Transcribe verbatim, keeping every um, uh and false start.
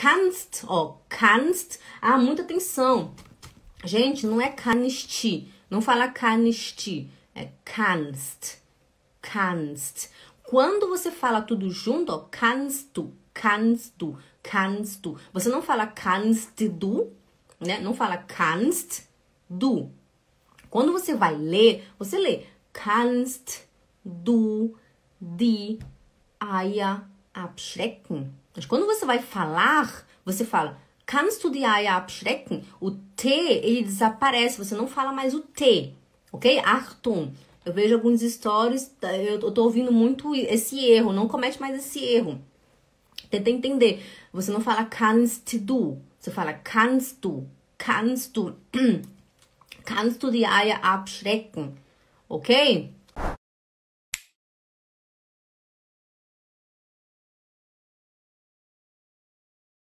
kannst, ó, kannst. Ah, muita atenção. Gente, não é kannst. Não fala kannst. É kannst. Kannst. Quando você fala tudo junto, ó, kannst du, kannst du, kannst du. Você não fala kannst du, né? Não fala kannst du. Quando você vai ler, você lê kannst du die Eier abschrecken. Mas quando você vai falar, você fala kannst du die Eier abschrecken? O T, ele desaparece, você não fala mais o T, ok? Achtung. Eu vejo alguns stories, eu tô ouvindo muito esse erro, não comete mais esse erro. Tenta entender. Você não fala kannst du, você fala kannst du, kannst du, kannst du die Eier abschrecken, ok?